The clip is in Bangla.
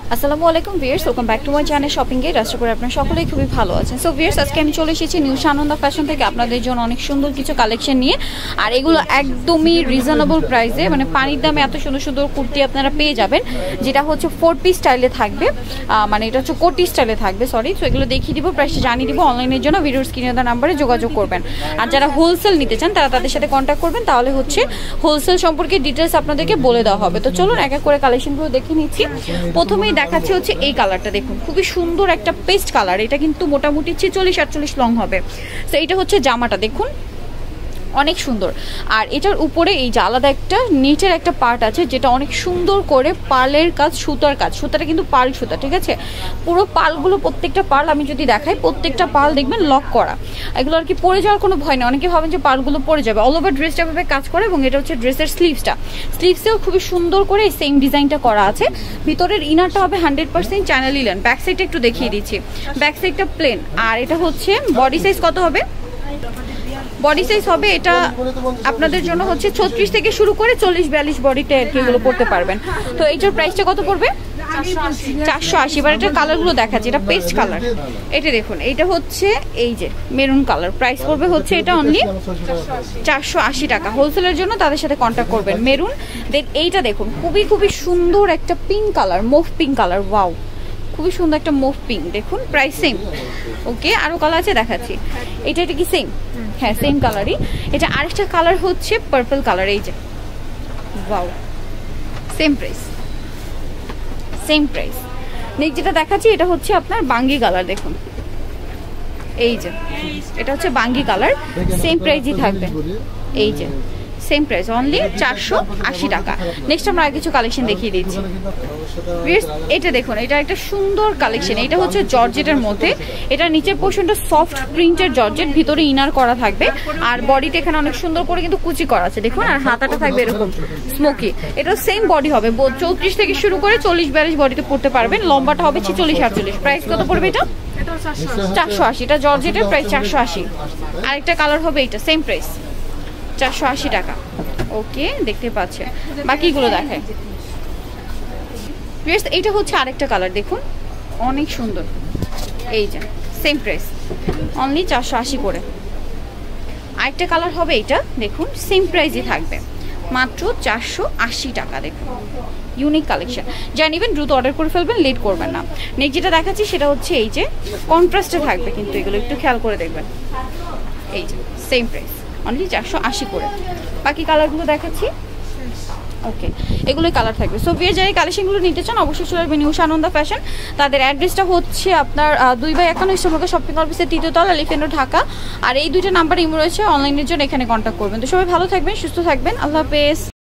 আসসালামু আলাইকুম viewers, welcome back to my channel shopping guide. আশা করি আপনারা সকলেই খুবই ভালো আছেন। সো ভিউয়ার্স, আজকে আমি চলে এসেছি নিউ সানন্দা ফ্যাশন থেকে আপনাদের জন্য অনেক সুন্দর কিছু কালেকশন নিয়ে। আর এগুলো একদমই রিজনেবল প্রাইসে, মানে পানির দামে এত সুন্দর সুন্দর কুর্তি আপনারা পেয়ে যাবেন, যেটা হচ্ছে 4 পিস স্টাইলে থাকবে, মানে এটা হচ্ছে কোটি স্টাইলে থাকবে, সরি। তো এগুলো দেখিয়ে দিব, প্রাইসটা জানিয়ে দিব। অনলাইনের জন্য ভিডিওর স্ক্রিনে দেওয়া নাম্বারে যোগাযোগ করবেন। আর যারা হোলসেল নিতে চান তারা তাদের সাথে কন্ট্যাক্ট করবেন, তাহলে হচ্ছে হোলসেল সম্পর্কে ডিটেলস আপনাদেরকে বলে দেওয়া হবে। তো চলুন এক এক করে কালেকশনগুলো দেখে নিচ্ছি। প্রথমেই দেখাচ্ছি হচ্ছে এই কালারটা, দেখুন খুবই সুন্দর একটা পেস্ট কালার। এটা কিন্তু মোটামুটি 46-48 লং হবে। তো এটা হচ্ছে জামাটা, দেখুন অনেক সুন্দর। আর এটার উপরে এই যে আলাদা একটা নিচের একটা পার্ট আছে, যেটা অনেক সুন্দর করে পার্লের কাজ, সুতার কাজ। সুতাটা কিন্তু পার্ল সুতা, ঠিক আছে। পুরো পার্লগুলো, প্রত্যেকটা পার্ল আমি যদি দেখাই, প্রত্যেকটা পার্ল দেখবেন লক করা। এগুলো আর কি পরে যাওয়ার কোনো ভয় নেই। অনেকে ভাবেন যে পার্লগুলো পরে যাবে। অল ওভার ড্রেসটা ভাবে কাজ করে, এবং এটা হচ্ছে ড্রেসের স্লিভসেও খুবই সুন্দর করে সেম ডিজাইনটা করা আছে। ভিতরের ইনারটা হবে 100% চ্যানেল লিনেন। ব্যাক সাইডটা একটু দেখিয়ে দিচ্ছি, ব্যাক সাইডটা প্লেন। আর এটা হচ্ছে বডি সাইজ কত হবে? বডি সাইজ হবে এটা আপনাদের জন্য হচ্ছে 36 থেকে শুরু করে 40-42 বডিতে আর কি এগুলো পড়তে পারবেন। তো এইটার প্রাইসটা কত পড়বে? 480। এবার এটার কালারগুলো দেখাচ্ছি। এটা পেস্ট কালার, এটা দেখুন, এটা হচ্ছে এই যে মেরুন কালার। প্রাইস পড়বে হচ্ছে এটা অনলি 480 টাকা। হোলসেলের জন্য তাদের সাথে কন্ট্যাক্ট করবেন। মেরুন, দেন এইটা দেখুন খুবই সুন্দর একটা pink colour, mauve pink colour. Wow, খুবই সুন্দর একটা মুভ পিঙ্ক। দেখুন প্রাইস সেম। ওকে, আরো কালার আছে দেখাচ্ছি। এটা কি সেম? হ্যাঁ, সেম কালারই। এটা আরেকটা কালার হচ্ছে পার্পল কালার, এই যে ওয়াও, সেম প্রাইস। নেক্সট যেটা দেখাচ্ছি, এটা হচ্ছে আপনার বাঙ্গি কালার। দেখুন এই যে এটা হচ্ছে বাঙ্গি কালার, সেম প্রাইসই থাকবে। এই যে সেম প্রাইস অনলি 480 টাকা। নেক্সট আমরা আর কিছু কালেকশন দেখিয়ে দিচ্ছি। এটা দেখুন, এটা একটা সুন্দর কালেকশন। এটা হচ্ছে জর্জেটের মধ্যে। এটা নিচের পোর্শনটা সফট প্রিন্টের জর্জেট, ভিতরে ইনার করা থাকবে। আর বডিতে এখানে অনেক সুন্দর করে কিন্তু কুচি করা আছে, দেখুন। আর হাতাটা থাকবে এরকম স্মোকি। এটা সেম বডি হবে, 34 থেকে শুরু করে 40-42 বডিতে পড়তে পারবেন। লম্বাটা হবে 46-48। প্রাইস কত পড়বে এটা? 480। এটা জর্জেটের প্রাইস 480। আরেকটা কালার হবে এটা, সেম প্রাইস 480 টাকা। ওকে, দেখতে পাচ্ছেন। বাকিগুলো দেখায়। এইটা হচ্ছে আরেকটা কালার, দেখুন অনেক সুন্দর। এই যে সেম প্রাইস অনলি 480 করে। আরেকটা কালার হবে এটা, দেখুন সেম প্রাইসই থাকবে, মাত্র 480 টাকা। দেখুন ইউনিক কালেকশন। যা নেবেন দ্রুত অর্ডার করে ফেলবেন, লেট করবেন না। নেক্সট যেটা দেখাচ্ছি সেটা হচ্ছে এই যে কন্ট্রাস্টে থাকবে, কিন্তু এগুলো একটু খেয়াল করে দেখবেন। এই যে সেম প্রাইস অনলি 480 করে। বাকি কালারগুলো দেখাচ্ছি। ওকে, এগুলোই কালার থাকবে। সো ভিউয়ার, যারা কালেকশনগুলো নিতে চান অবশ্যই চলে আসবেন নিউ সানন্দা ফ্যাশন। তাদের অ্যাড্রেসটা হচ্ছে আপনার 2/51 ইস্টার্ন শপিং কমপ্লেক্সের 3য় তলা, এলিফ্যান্ট রোড, ঢাকা। আর এই দুইটা নাম্বার ইমো রয়েছে, অনলাইনের জন্য এখানে কন্ট্যাক্ট করবেন। তো সবাই ভালো থাকবেন, সুস্থ থাকবেন। আল্লাহ হাফেজ।